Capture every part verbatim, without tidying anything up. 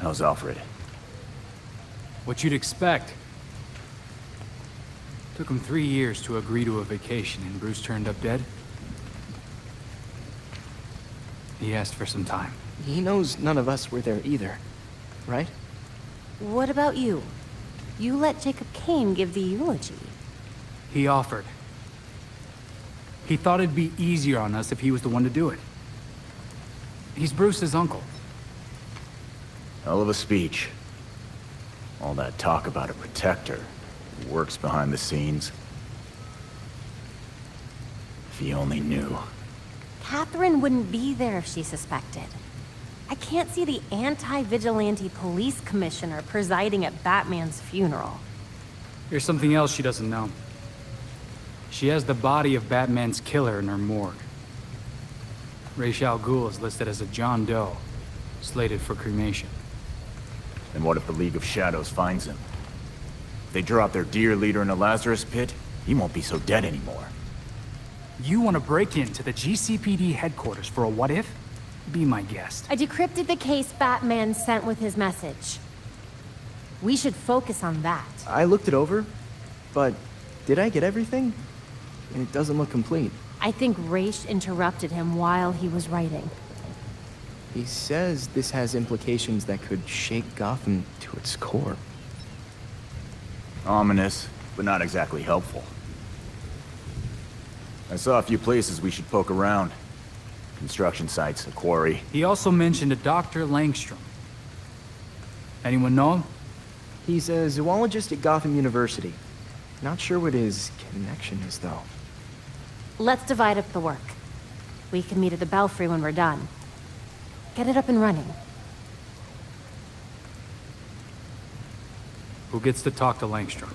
How's Alfred? What you'd expect. Took him three years to agree to a vacation, and Bruce turned up dead. He asked for some time. He knows none of us were there either, right? What about you? You let Jacob Kane give the eulogy. He offered. He thought it'd be easier on us if he was the one to do it. He's Bruce's uncle. Hell of a speech. All that talk about a protector who works behind the scenes. If he only knew. Catherine wouldn't be there if she suspected. I can't see the anti-vigilante police commissioner presiding at Batman's funeral. Here's something else she doesn't know. She has the body of Batman's killer in her morgue. Ra's al Ghul is listed as a John Doe, slated for cremation. And what if the League of Shadows finds him? If they drop their dear leader in a Lazarus pit, he won't be so dead anymore. You want to break into the G C P D headquarters for a what-if? Be my guest. I decrypted the case Batman sent with his message. We should focus on that. I looked it over, but did I get everything? And it doesn't look complete. I think Ra's interrupted him while he was writing. He says this has implications that could shake Gotham to its core. Ominous, but not exactly helpful. I saw a few places we should poke around. Construction sites, a quarry. He also mentioned a Doctor Langstrom. Anyone know him? He's a zoologist at Gotham University. Not sure what his connection is, though. Let's divide up the work. We can meet at the Belfry when we're done. Get it up and running. Who gets to talk to Langstrom?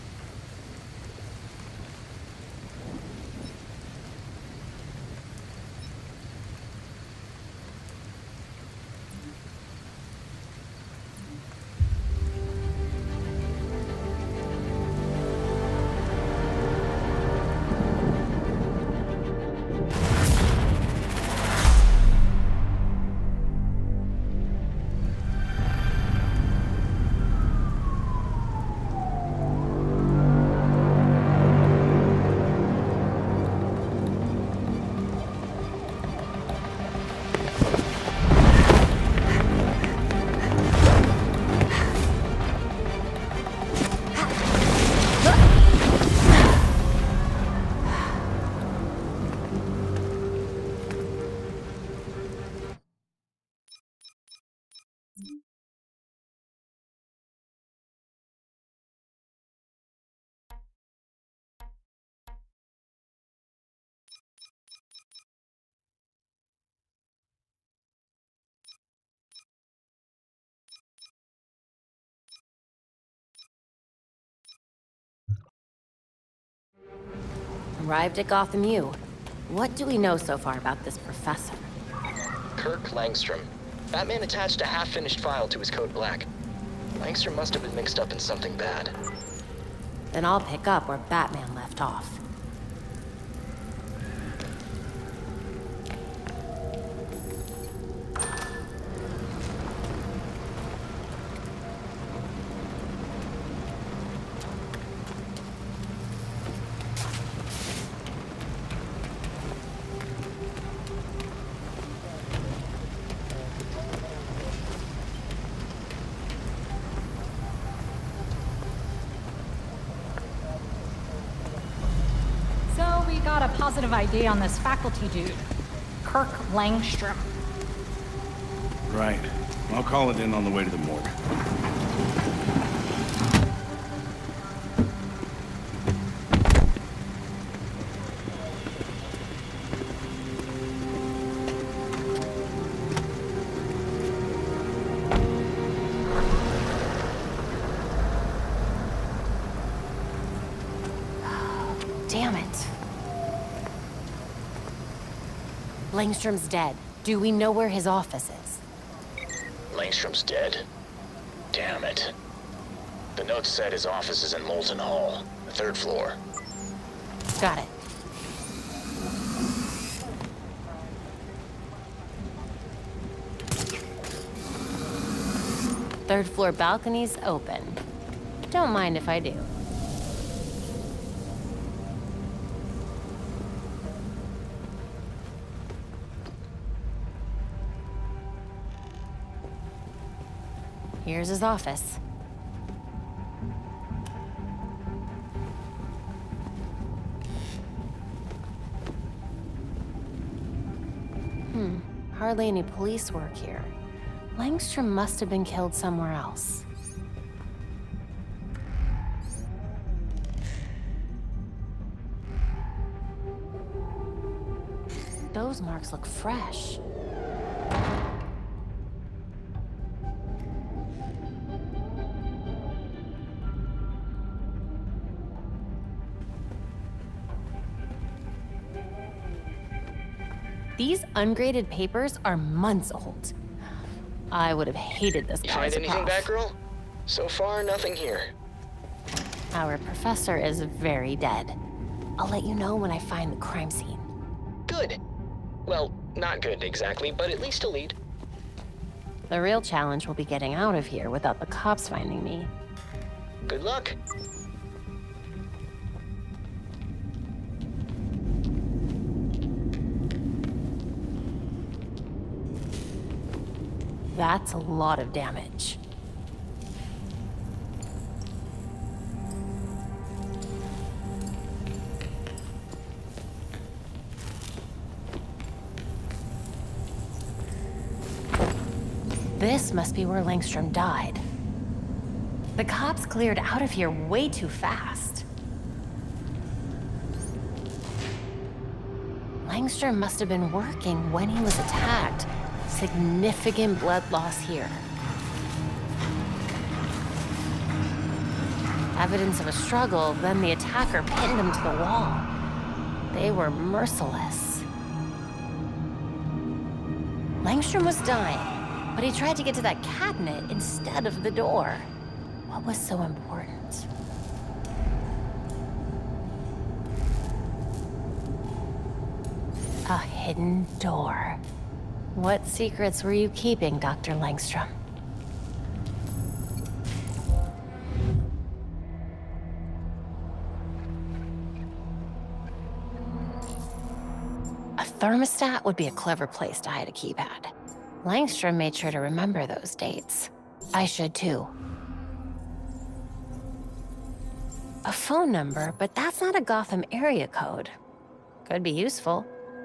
Arrived at Gotham U. What do we know so far about this professor? Kirk Langstrom. Batman attached a half-finished file to his code black. Langstrom must have been mixed up in something bad. Then I'll pick up where Batman left off. Got a positive I D on this faculty dude, Kirk Langstrom. Right. I'll call it in on the way to the morgue. Damn it. Langstrom's dead. Do we know where his office is? Langstrom's dead? Damn it. The note said his office is in Molten Hall, the third floor. Got it. Third floor balcony's open. Don't mind if I do. Here's his office. Hmm, hardly any police work here. Langstrom must have been killed somewhere else. Those marks look fresh. These ungraded papers are months old. I would have hated this You guy find as a anything, prof. Batgirl? So far, nothing here. Our professor is very dead. I'll let you know when I find the crime scene. Good. Well, not good exactly, but at least a lead. The real challenge will be getting out of here without the cops finding me. Good luck. That's a lot of damage. This must be where Langstrom died. The cops cleared out of here way too fast. Langstrom must have been working when he was attacked. Significant blood loss here. Evidence of a struggle, then the attacker pinned him to the wall. They were merciless. Langstrom was dying, but he tried to get to that cabinet instead of the door. What was so important? A hidden door. What secrets were you keeping, Doctor Langstrom? A thermostat would be a clever place to hide a keypad. Langstrom made sure to remember those dates. I should too. A phone number, but that's not a Gotham area code. Could be useful.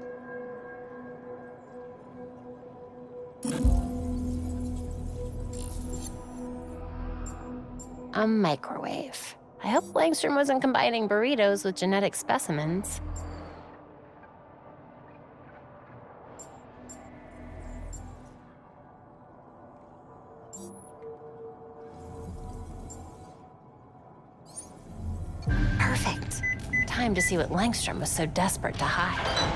A microwave. I hope Langstrom wasn't combining burritos with genetic specimens. Perfect. Time to see what Langstrom was so desperate to hide.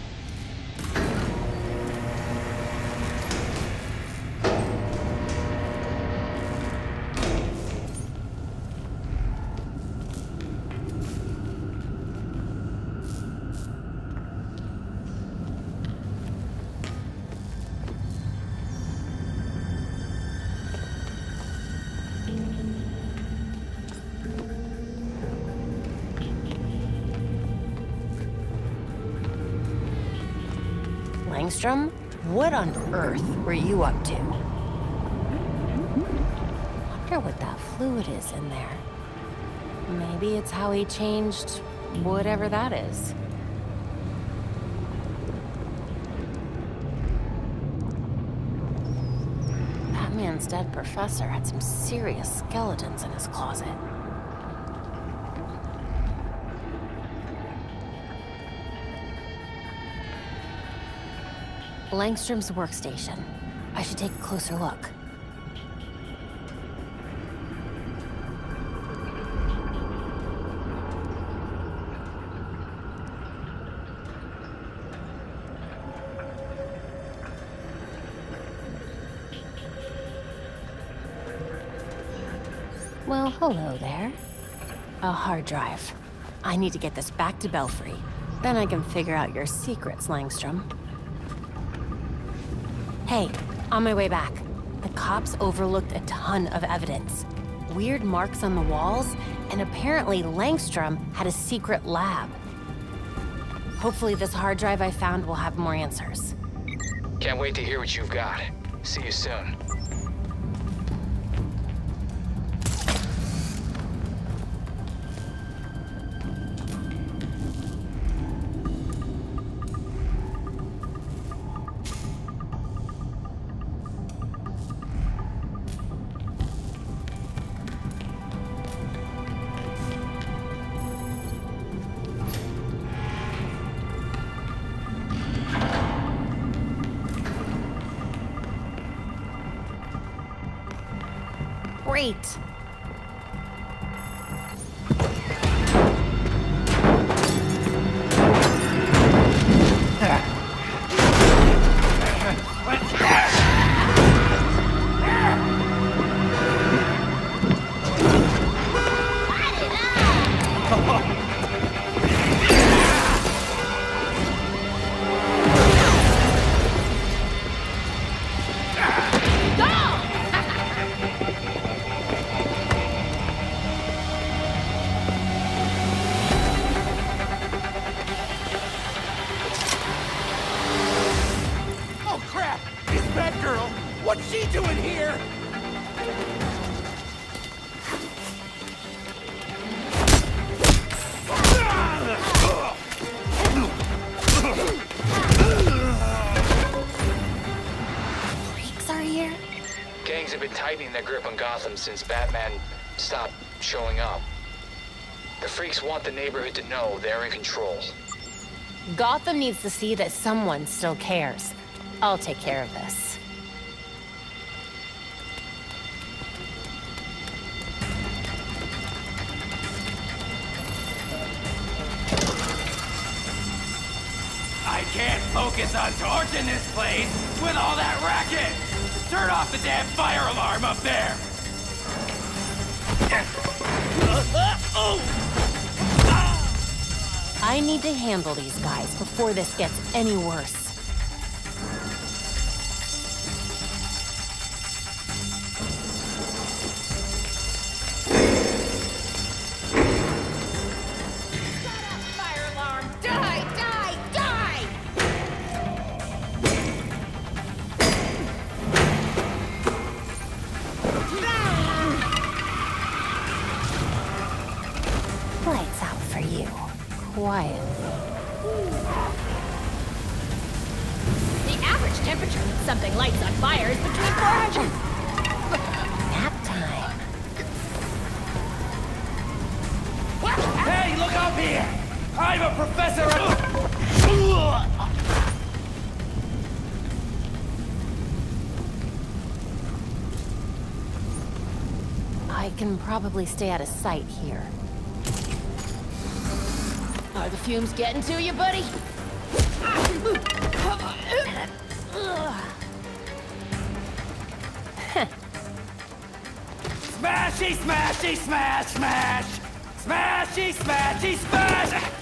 Langstrom, what on earth were you up to? Wonder what that fluid is in there. Maybe it's how he changed whatever that is. That man's dead professor had some serious skeletons in his closet. Langstrom's workstation. I should take a closer look. Well, hello there. A hard drive. I need to get this back to Belfry. Then I can figure out your secrets, Langstrom. Hey, on my way back. The cops overlooked a ton of evidence. Weird marks on the walls, and apparently Langstrom had a secret lab. Hopefully this hard drive I found will have more answers. Can't wait to hear what you've got. See you soon. Great. What's she doing here? Freaks are here? Gangs have been tightening their grip on Gotham since Batman stopped showing up. The freaks want the neighborhood to know they're in control. Gotham needs to see that someone still cares. I'll take care of this. I can't focus on torching this place with all that racket! Turn off the damn fire alarm up there! I need to handle these guys before this gets any worse. Lights out for you. Quietly. The average temperature when something lights on fire is between four hundred... Nap time. Hey, look up here! I'm a professor of... I can probably stay out of sight here. Are the fumes getting to you, buddy? Smashy, smashy, smash, smash! Smashy, smashy, smash!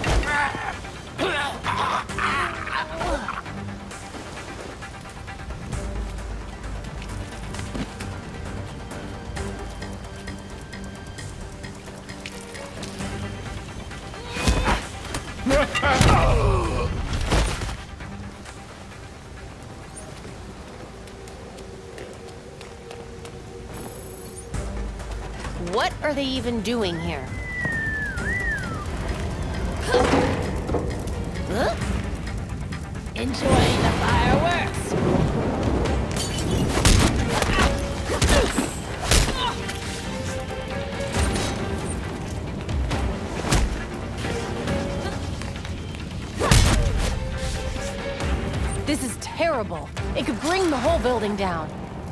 What are they even doing here? Huh? Enjoying the fireworks. This is terrible. It could bring the whole building down.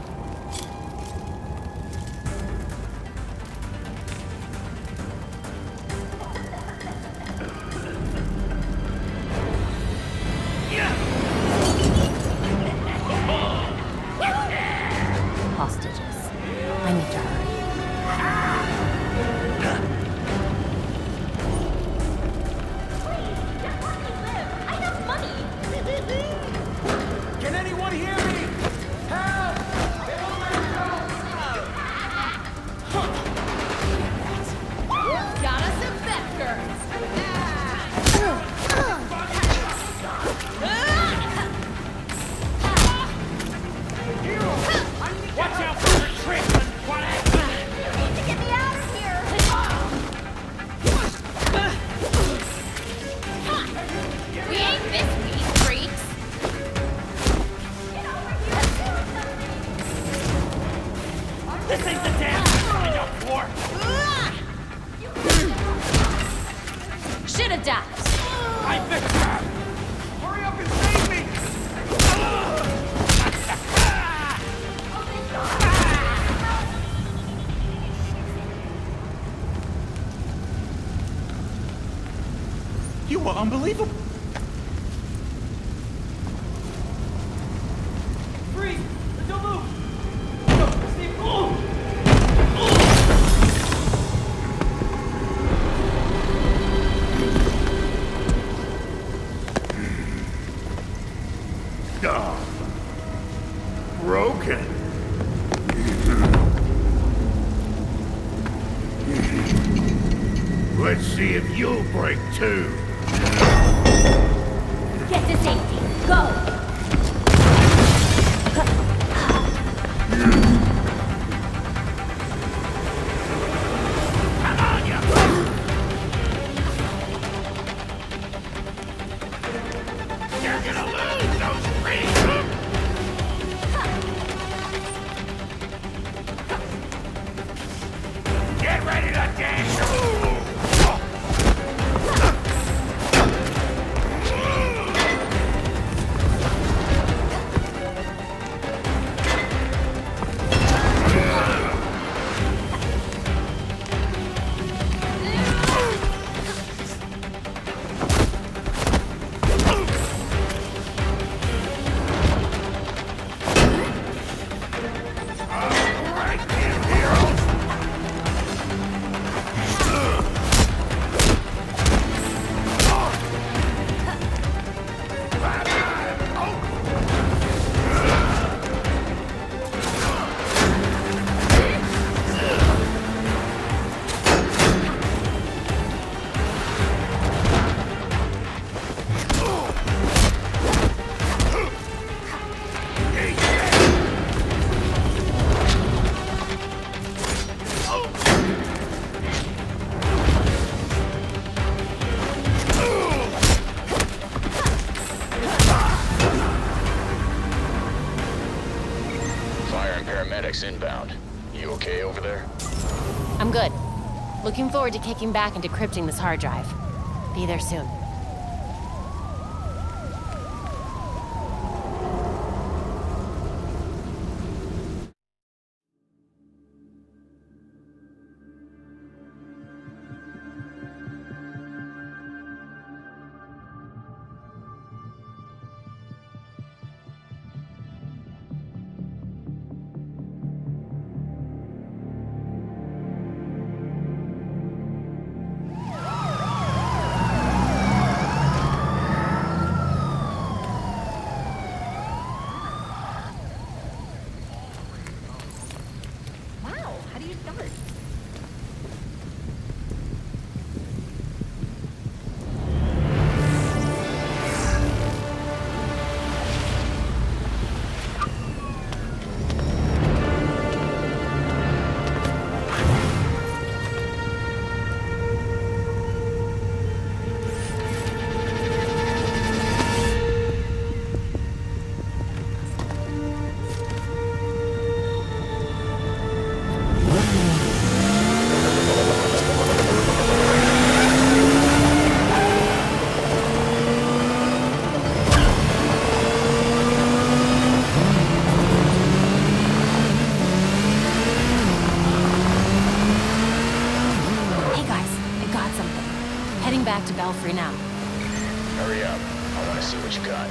Hostages. I need to hurry. Can anyone hear me? Help! This ain't the damn kind of war! Should have died. I fixed her! Hurry up and save me! You were unbelievable. Freeze! Don't move! No, stay cool! Oh. Broken. Let's see if you'll break too. Get to safety. Go! Come on, you! You're gonna lose those freaks! Get ready to dash! Inbound. You okay over there? I'm good. Looking forward to kicking back and decrypting this hard drive. Be there soon. Back to Belfry now. Hurry up. I want to see what you got.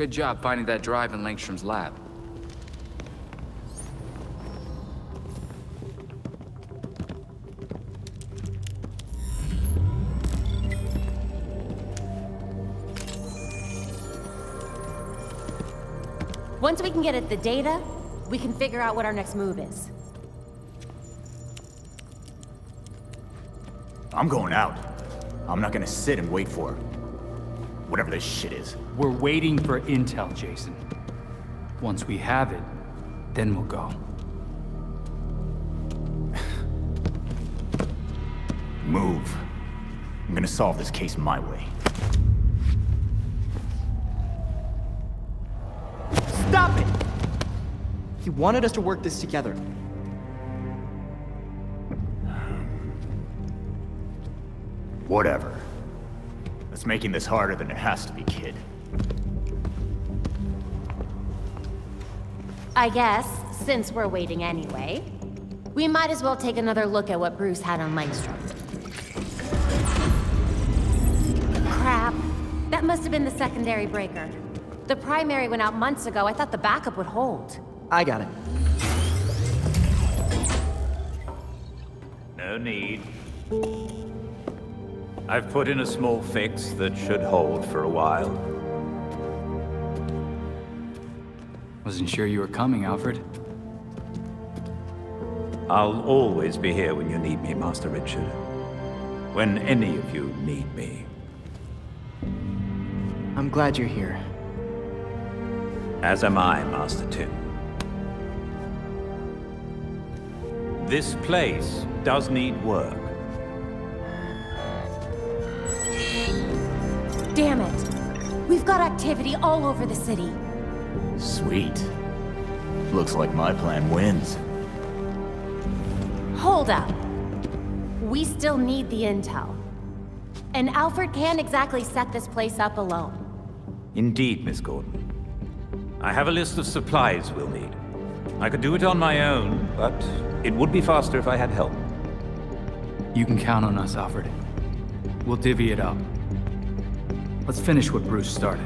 Good job finding that drive in Langstrom's lab. Once we can get at the data, we can figure out what our next move is. I'm going out. I'm not gonna sit and wait for whatever this shit is. We're waiting for intel, Jason. Once we have it, then we'll go. Move. I'm gonna solve this case my way. Stop it! He wanted us to work this together. Whatever. It's making this harder than it has to be, kid. I guess, since we're waiting anyway, we might as well take another look at what Bruce had on Langstrom. Crap. That must have been the secondary breaker. The primary went out months ago. I thought the backup would hold. I got it. No need. I've put in a small fix that should hold for a while. Wasn't sure you were coming, Alfred. I'll always be here when you need me, Master Richard. When any of you need me. I'm glad you're here. As am I, Master Tim. This place does need work. Damn it. We've got activity all over the city. Sweet. Looks like my plan wins. Hold up. We still need the intel. And Alfred can't exactly set this place up alone. Indeed, Miss Gordon. I have a list of supplies we'll need. I could do it on my own, but it would be faster if I had help. You can count on us, Alfred. We'll divvy it up. Let's finish what Bruce started.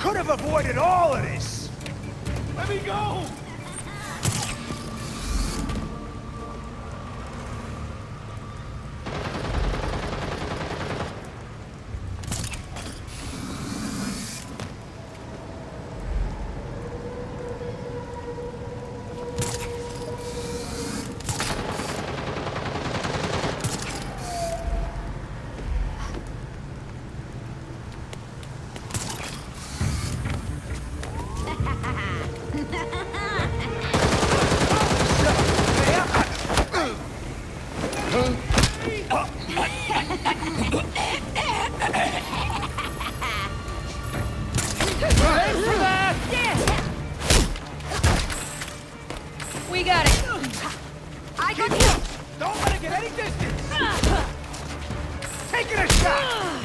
could have avoided all of this! Let me go! We got it. I got you. Don't let it get any distance. Taking a shot.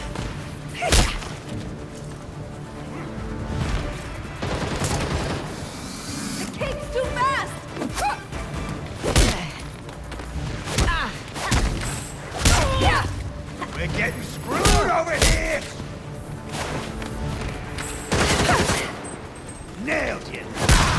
The cake's too fast. We're getting screwed over here. Nailed you.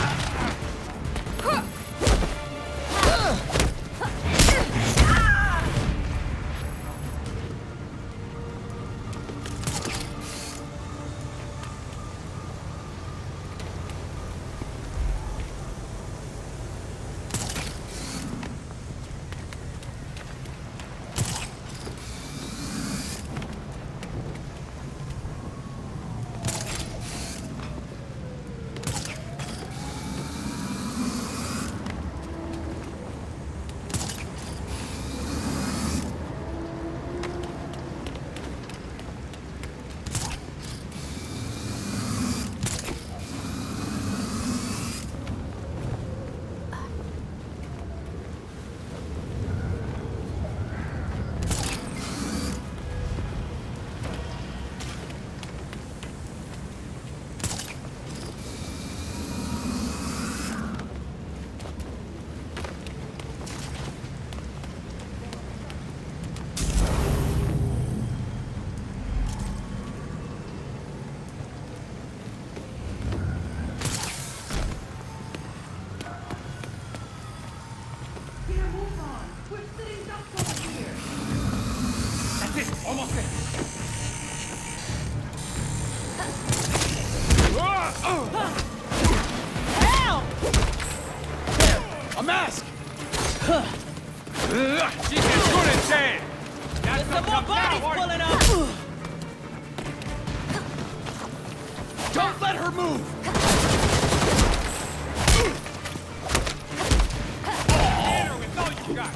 Almost there. Help! A mask! She's as good as dead! There's some more bodies pulling up! Don't let her move! There, with all you got!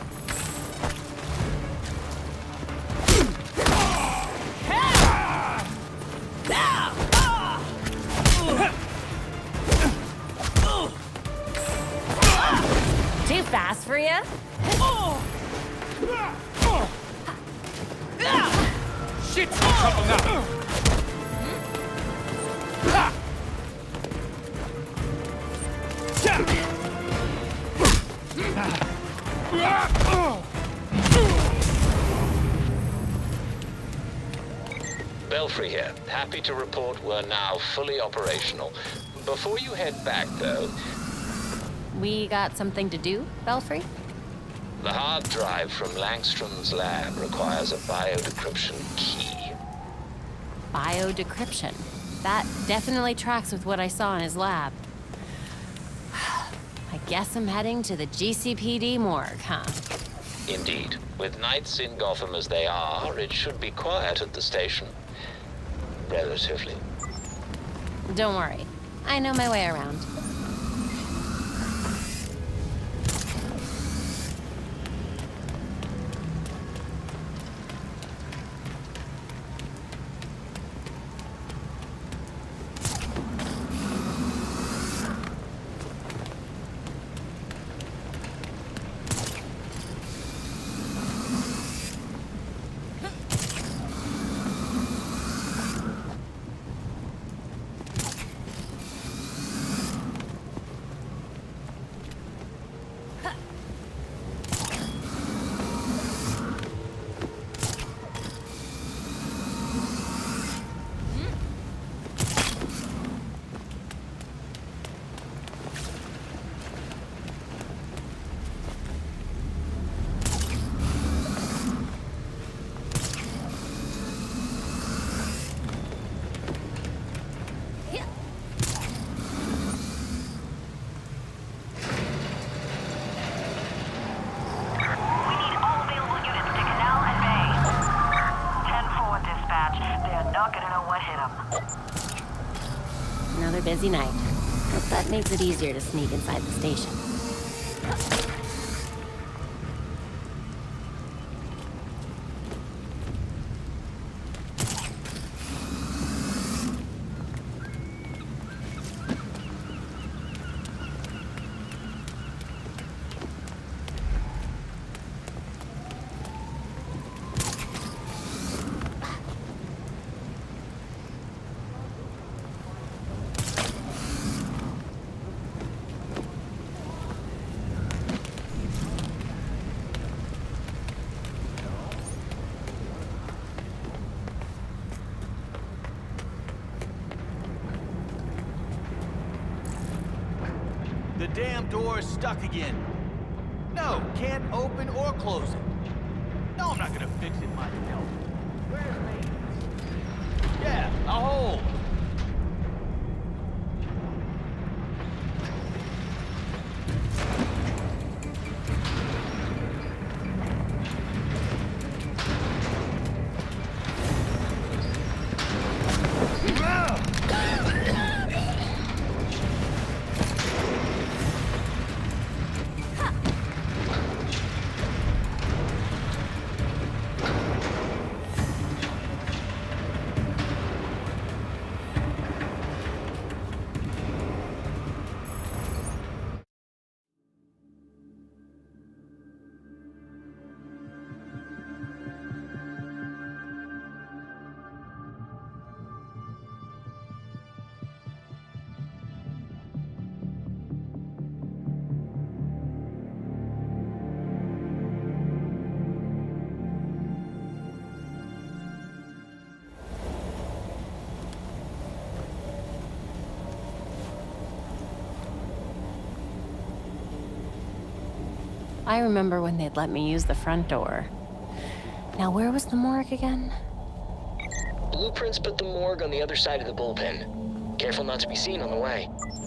Too fast for you? Shit's in trouble now! Belfry here. Happy to report we're now fully operational. Before you head back, though... We got something to do, Belfry? The hard drive from Langstrom's lab requires a biodecryption key. Biodecryption. That definitely tracks with what I saw in his lab. I guess I'm heading to the G C P D morgue, huh? Indeed. With nights in Gotham as they are, it should be quiet at the station. Relatively. Don't worry. I know my way around. another busy night. Hope that makes it easier to sneak inside the station. The damn door is stuck again. No, can't open or close it. No, I'm not gonna fix it myself. Where's maintenance? Yeah, a hole. I remember when they'd let me use the front door. Now, where was the morgue again? Blueprints put the morgue on the other side of the bullpen. Careful not to be seen on the way.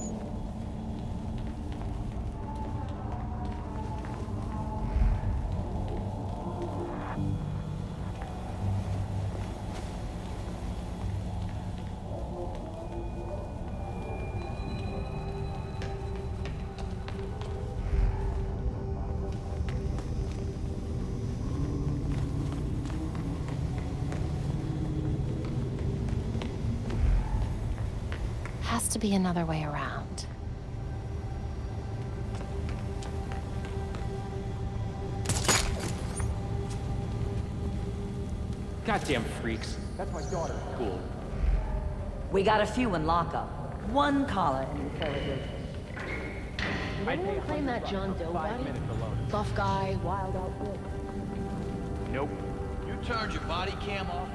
Has to be another way around. Goddamn freaks. That's my daughter's school. We got a few in lockup. One caller in interrogation. Did anyone claim that John Doe body? Buff guy, wild outfit. Nope. You turned your body cam off.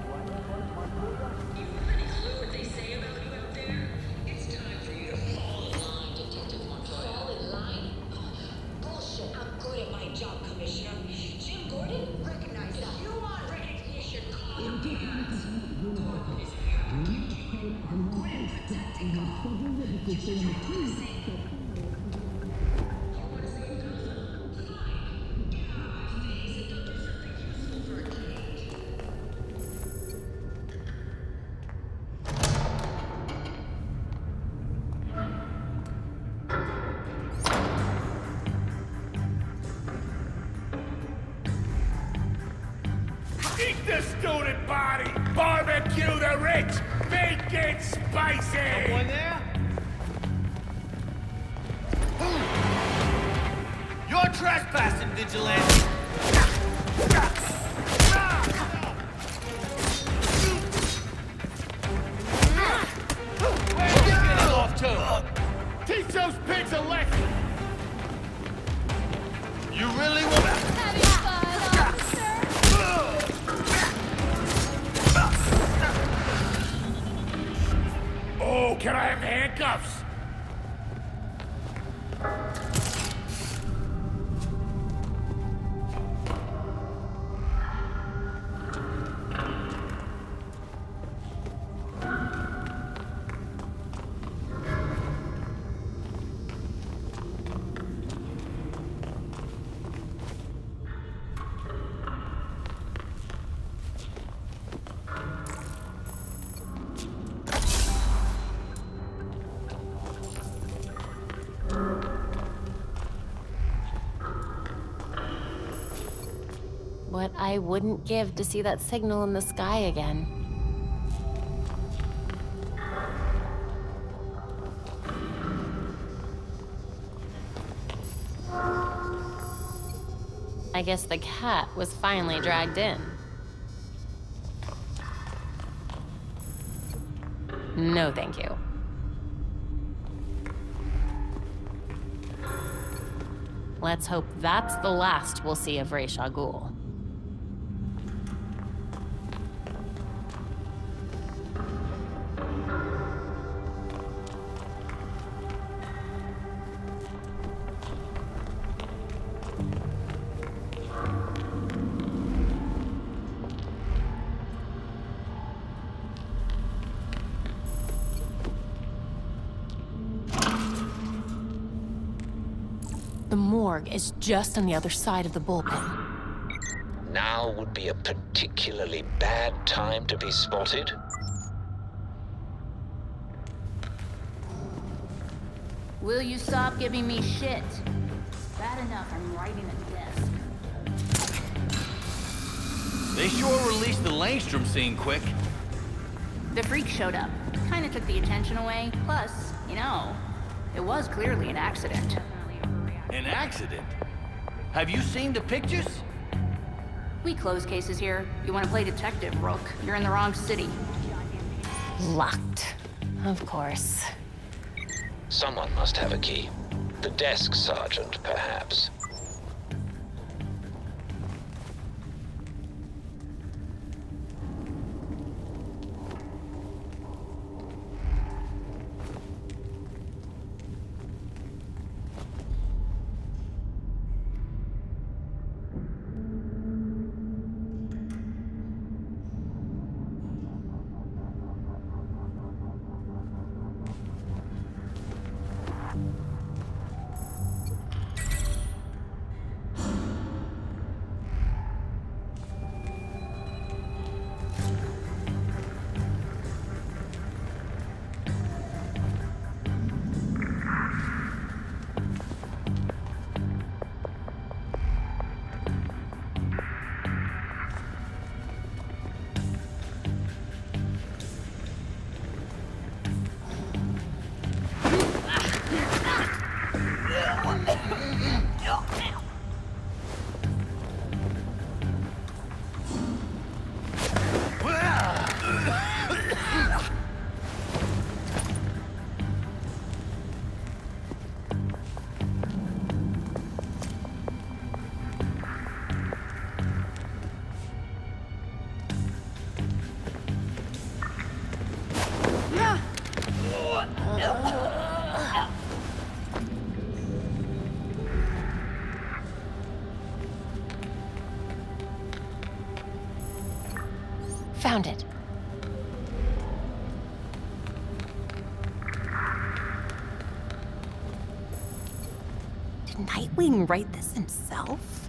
Eat the student body! Barbecue the rich! Make it spicy! Someone there? You're trespassing, vigilante! Where's you getting off to? Teach those pigs a lesson! You really want to... Oh, can I have the handcuffs? I wouldn't give to see that signal in the sky again. I guess the cat was finally dragged in. No, thank you. Let's hope that's the last we'll see of Ra's al Ghul. The morgue is just on the other side of the bullpen. Now would be a particularly bad time to be spotted. Will you stop giving me shit? Bad enough I'm writing a desk. They sure released the Langstrom scene quick. The freak showed up. Kinda took the attention away. Plus, you know, it was clearly an accident. An accident? Have you seen the pictures? We close cases here. You want to play detective, Rook? You're in the wrong city. Locked. Of course. Someone must have a key. The desk sergeant, perhaps. Found it. Did Nightwing write this himself?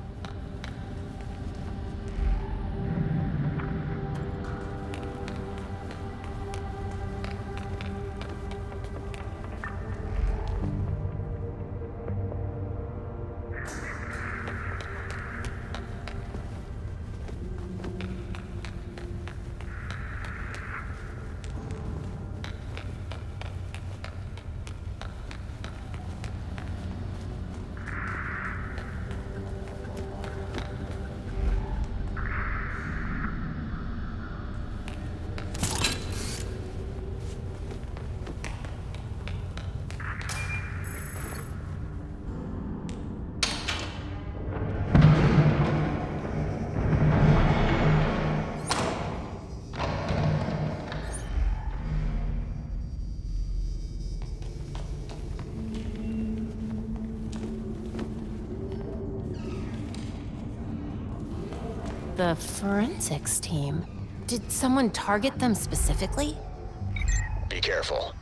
The forensics team. Did someone target them specifically? Be careful.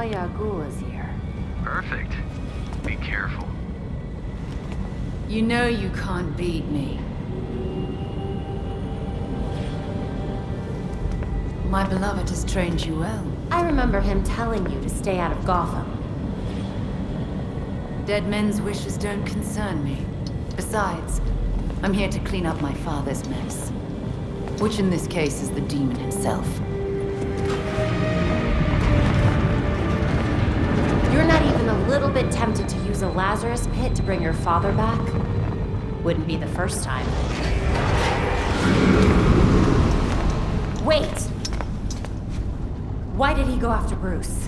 Talia al Ghul is here. Perfect. Be careful. You know you can't beat me. My beloved has trained you well. I remember him telling you to stay out of Gotham. Dead men's wishes don't concern me. Besides, I'm here to clean up my father's mess. Which in this case is the demon himself. You're not even a little bit tempted to use a Lazarus pit to bring your father back? Wouldn't be the first time. Wait! Why did he go after Bruce?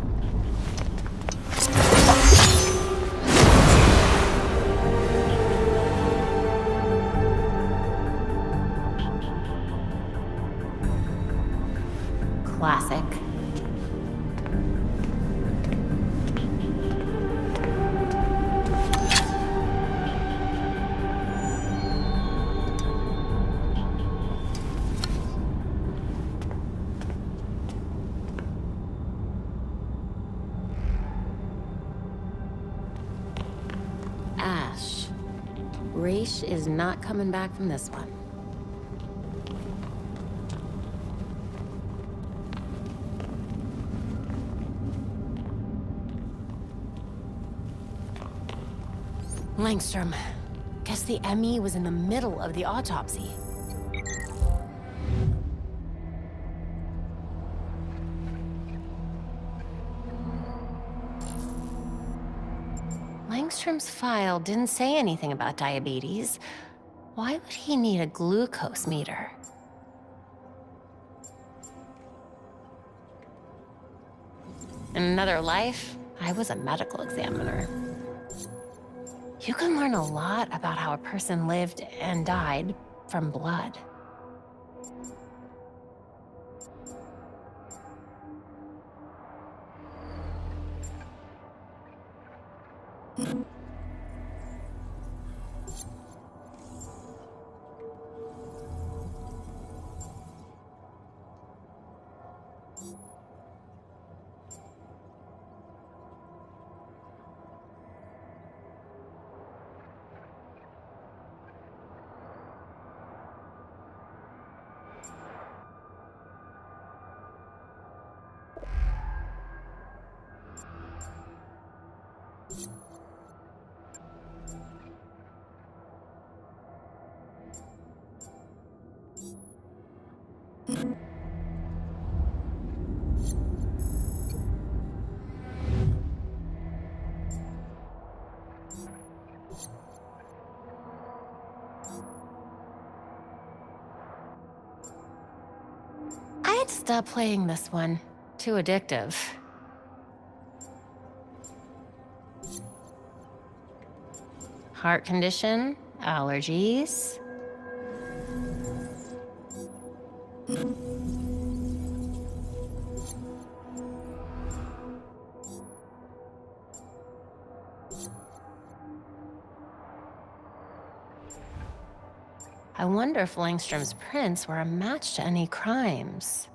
Classic. Ash. Raish is not coming back from this one. Langstrom. Guess the M E was in the middle of the autopsy. Langstrom's file didn't say anything about diabetes. Why would he need a glucose meter? In another life, I was a medical examiner. You can learn a lot about how a person lived and died from blood. I had to stop playing this one. Too addictive. Heart condition, allergies. I wonder if Langstrom's prints were a match to any crimes.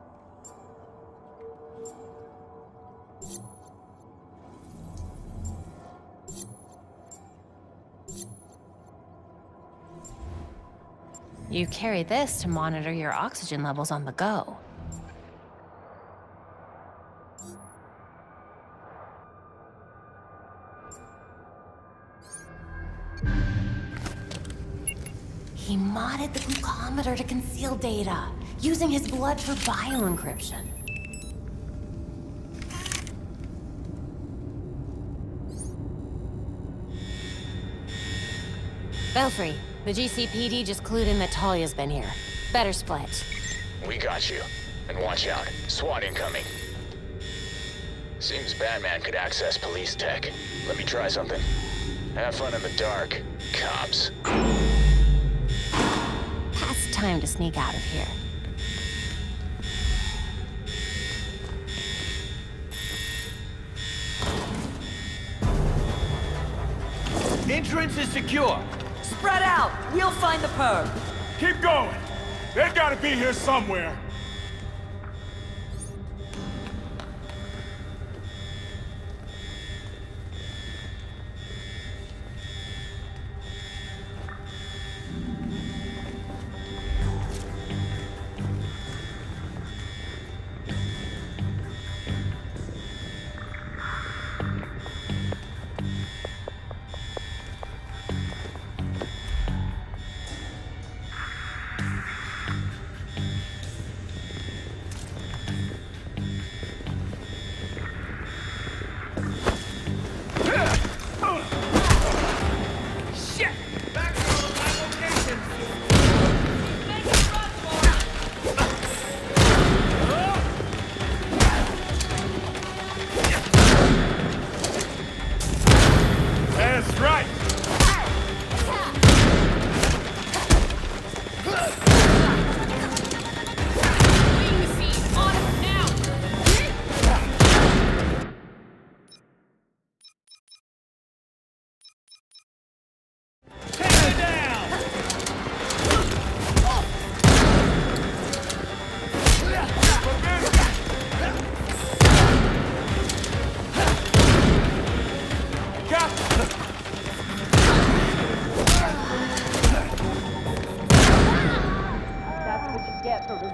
You carry this to monitor your oxygen levels on the go. He modded the glucometer to conceal data, using his blood for bioencryption. Belfry, the G C P D just clued in that Talia's been here. Better split. We got you. And watch out. SWAT incoming. Seems Batman could access police tech. Let me try something. Have fun in the dark, cops. Past time to sneak out of here. Entrance is secure. Spread out! We'll find the perp. Keep going. They gotta be here somewhere.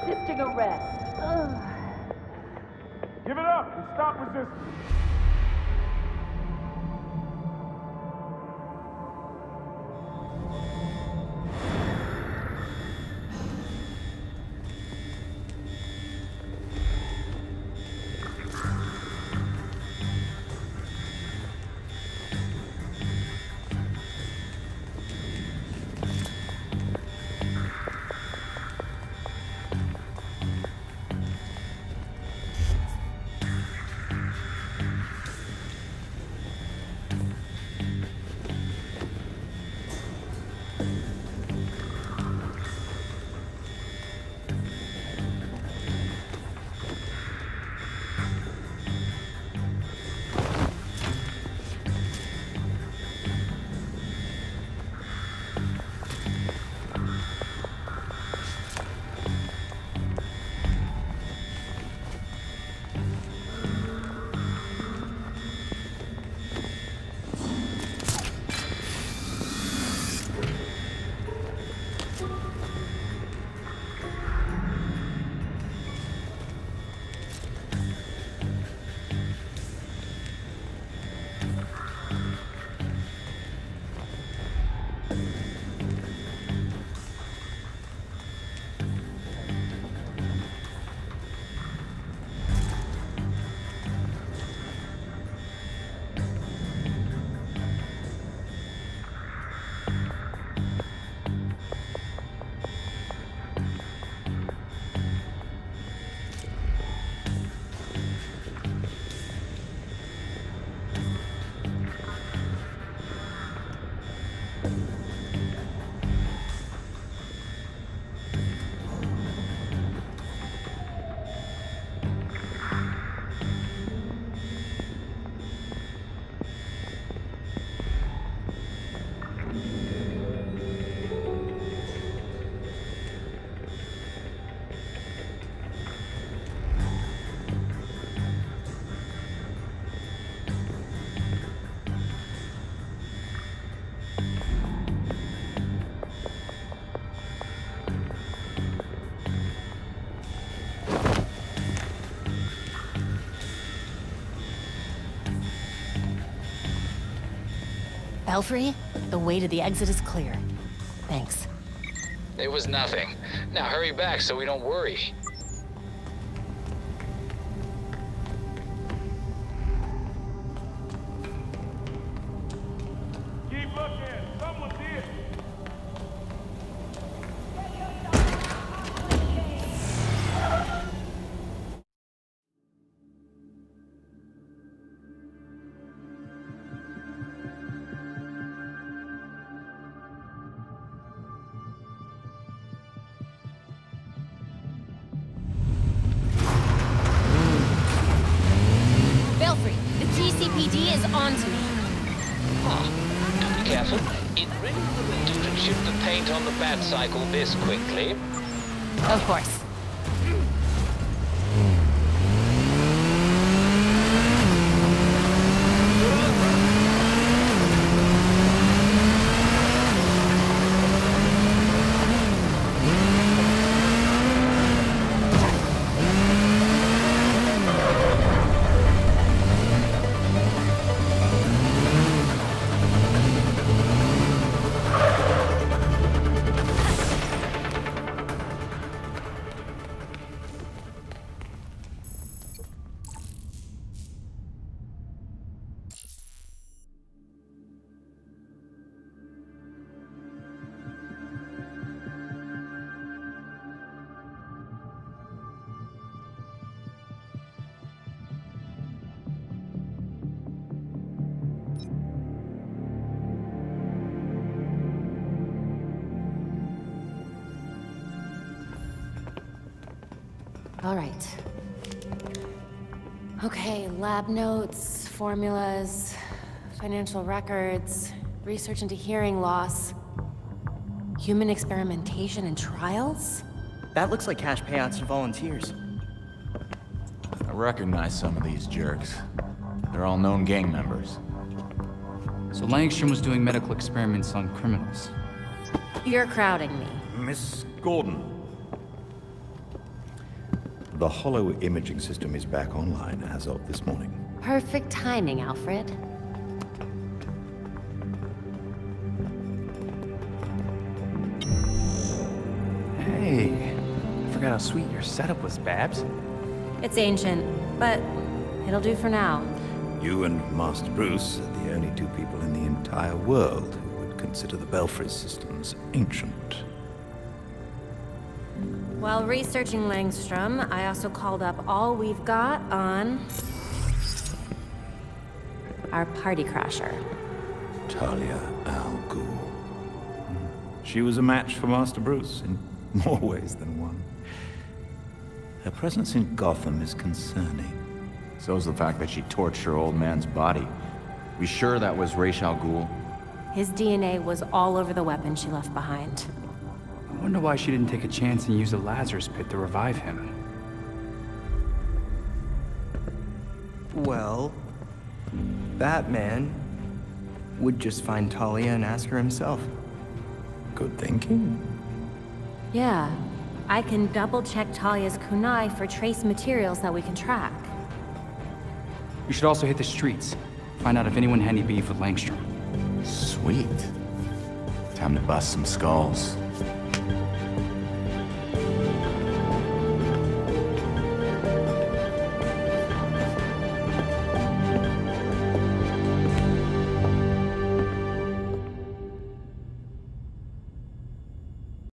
resisting arrest. Ugh. Give it up and stop resisting. Belfry, the way to the exit is clear. Thanks. It was nothing. Now hurry back so we don't worry. Keep looking. Someone's here. Belfry, the G C P D is on to me. Oh, do be careful. It really wouldn't do to chip the paint on the bat cycle this quickly. Of course. All right. Okay, lab notes, formulas, financial records, research into hearing loss, human experimentation and trials? That looks like cash payouts to volunteers. I recognize some of these jerks. They're all known gang members. So Langstrom was doing medical experiments on criminals. You're crowding me. Miss Gordon. the Hollow imaging system is back online as of this morning. Perfect timing, Alfred. Hey, I forgot how sweet your setup was, Babs. It's ancient, but it'll do for now. You and Master Bruce are the only two people in the entire world who would consider the Belfry systems ancient. While researching Langstrom, I also called up all we've got on our party crasher. Talia al Ghul. She was a match for Master Bruce in more ways than one. Her presence in Gotham is concerning. So is the fact that she torched her old man's body. We sure that was Ra's al Ghul? His D N A was all over the weapon she left behind. I wonder why she didn't take a chance and use the Lazarus Pit to revive him. Well, Batman would just find Talia and ask her himself. Good thinking. Yeah, I can double-check Talia's kunai for trace materials that we can track. We should also hit the streets. Find out if anyone had any beef with Langstrom. Sweet. Time to bust some skulls.